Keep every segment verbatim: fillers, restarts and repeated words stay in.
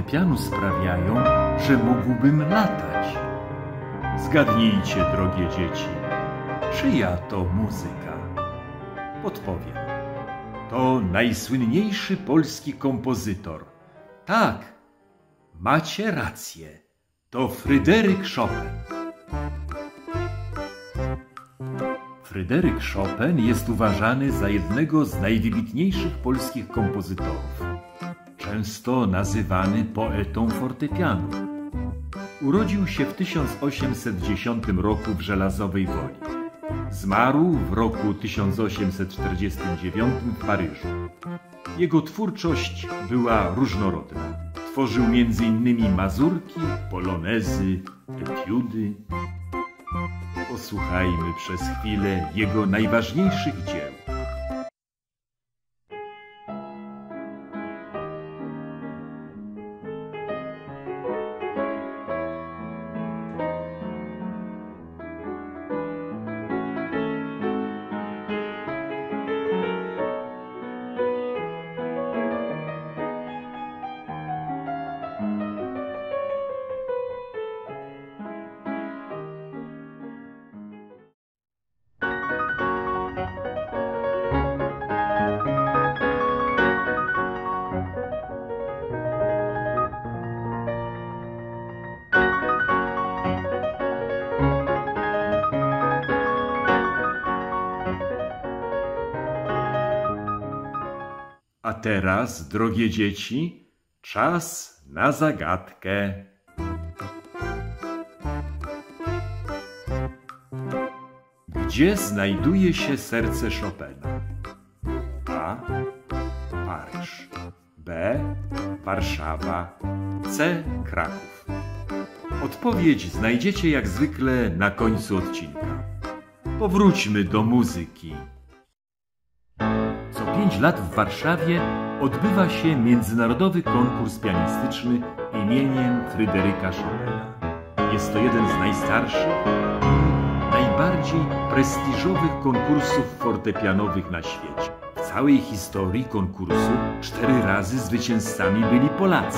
fortepianu sprawiają, że mógłbym latać. Zgadnijcie, drogie dzieci, czyja to muzyka? Podpowiem. To najsłynniejszy polski kompozytor. Tak, macie rację. To Fryderyk Chopin. Fryderyk Chopin jest uważany za jednego z najwybitniejszych polskich kompozytorów. Często nazywany poetą fortepianu. Urodził się w tysiąc osiemset dziesiątym roku w Żelazowej Woli. Zmarł w roku tysiąc osiemset czterdziestym dziewiątym w Paryżu. Jego twórczość była różnorodna. Tworzył między innymi mazurki, polonezy, etiudy. Posłuchajmy przez chwilę jego najważniejszych dzieł. A teraz, drogie dzieci, czas na zagadkę. Gdzie znajduje się serce Chopina? A. Paryż. B. Warszawa. C. Kraków. Odpowiedź znajdziecie jak zwykle na końcu odcinka. Powróćmy do muzyki. Co pięć lat w Warszawie odbywa się międzynarodowy konkurs pianistyczny imieniem Fryderyka Chopina. Jest to jeden z najstarszych i najbardziej prestiżowych konkursów fortepianowych na świecie. W całej historii konkursu cztery razy zwycięzcami byli Polacy.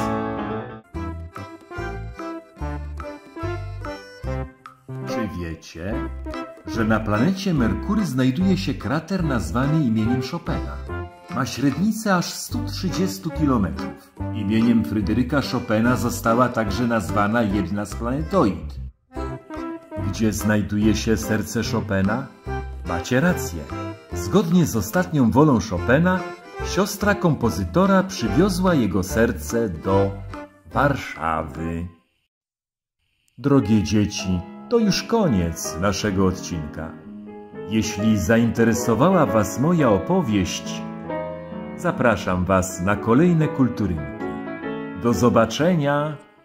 Czy wiecie, że na planecie Merkury znajduje się krater nazwany imieniem Chopina? Ma średnicę aż stu trzydziestu kilometrów. Imieniem Fryderyka Chopina została także nazwana jedna z planetoid. Gdzie znajduje się serce Chopina? Macie rację. Zgodnie z ostatnią wolą Chopina, siostra kompozytora przywiozła jego serce do Warszawy. Drogie dzieci, to już koniec naszego odcinka. Jeśli zainteresowała Was moja opowieść, zapraszam Was na kolejne kulturynki. Do zobaczenia!